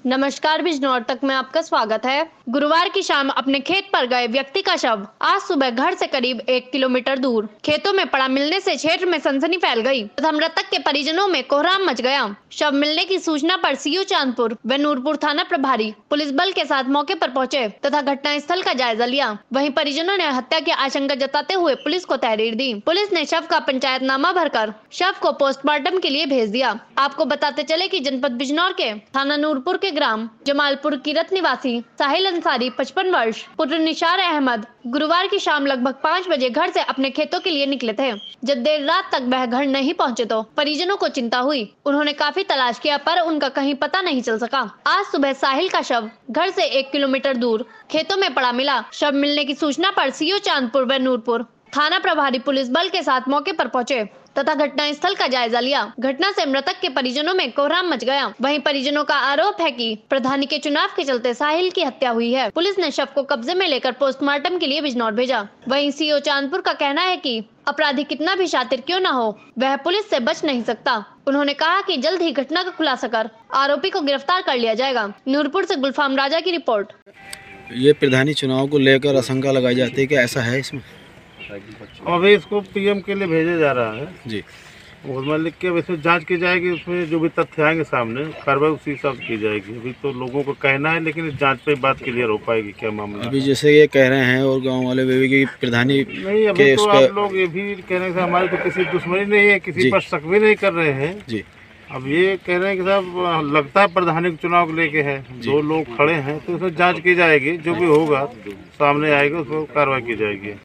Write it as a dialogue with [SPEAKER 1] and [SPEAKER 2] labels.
[SPEAKER 1] नमस्कार, बिजनौर तक में आपका स्वागत है। गुरुवार की शाम अपने खेत पर गए व्यक्ति का शव आज सुबह घर से करीब 1 किलोमीटर दूर खेतों में पड़ा मिलने से क्षेत्र में सनसनी फैल गई तथा मृतक के परिजनों में कोहराम मच गया। शव मिलने की सूचना पर सीओ चांदपुर व नूरपुर थाना प्रभारी पुलिस बल के साथ मौके पर पहुंचे तथा घटना स्थल का जायजा लिया। वहीं परिजनों ने हत्या की आशंका जताते हुए पुलिस को तहरीर दी। पुलिस ने शव का पंचायतनामा भरकर शव को पोस्टमार्टम के लिए भेज दिया। आपको बताते चले कि जनपद बिजनौर के थाना नूरपुर के ग्राम जमालपुर कीरत निवासी साहिल अंसारी 55 वर्ष पुत्र निशार अहमद गुरुवार की शाम लगभग 5 बजे घर से अपने खेतों के लिए निकले थे। जब देर रात तक वह घर नहीं पहुंचे तो परिजनों को चिंता हुई। उन्होंने काफी तलाश किया पर उनका कहीं पता नहीं चल सका। आज सुबह साहिल का शव घर से 1 किलोमीटर दूर खेतों में पड़ा मिला। शव मिलने की सूचना पर सीओ चांदपुर व नूरपुर थाना प्रभारी पुलिस बल के साथ मौके पर पहुंचे तथा घटना स्थल का जायजा लिया। घटना से मृतक के परिजनों में कोहराम मच गया। वहीं परिजनों का आरोप है कि प्रधानी के चुनाव के चलते साहिल की हत्या हुई है। पुलिस ने शव को कब्जे में लेकर पोस्टमार्टम के लिए बिजनौर भेजा। वहीं सीओ चांदपुर का कहना है कि अपराधी कितना भी शातिर क्यों न हो, वह पुलिस से बच नहीं सकता। उन्होंने कहा कि जल्द ही घटना का खुलासा कर आरोपी को गिरफ्तार कर लिया जाएगा। नूरपुर से गुलफाम राजा की रिपोर्ट।
[SPEAKER 2] ये प्रधानी चुनाव को लेकर आशंका लगाई जाती है कि ऐसा है इसमें?
[SPEAKER 3] अभी इसको पीएम के लिए भेजा जा रहा है
[SPEAKER 2] जी।
[SPEAKER 3] उसमें लिख के इसमें जांच की जाएगी। उसमें जो भी तथ्य आएंगे सामने कार्रवाई उसी हिसाब से की जाएगी। अभी तो लोगों को कहना है लेकिन इस जांच पे बात क्लियर हो पाएगी क्या मामला।
[SPEAKER 2] अभी जैसे ये कह रहे हैं और गांव वाले भी कि प्रधानी
[SPEAKER 3] नहीं, अभी तो आप लोग ये भी कहने से हमारी तो किसी दुश्मनी नहीं है, किसी पर शक भी नहीं कर रहे हैं
[SPEAKER 2] जी।
[SPEAKER 3] अब ये कह रहे हैं कि साहब लगता है प्रधानी के चुनाव को लेके है, 2 लोग खड़े हैं तो उसमें जांच की जाएगी। जो भी होगा सामने आएगा उसको कार्रवाई की जाएगी।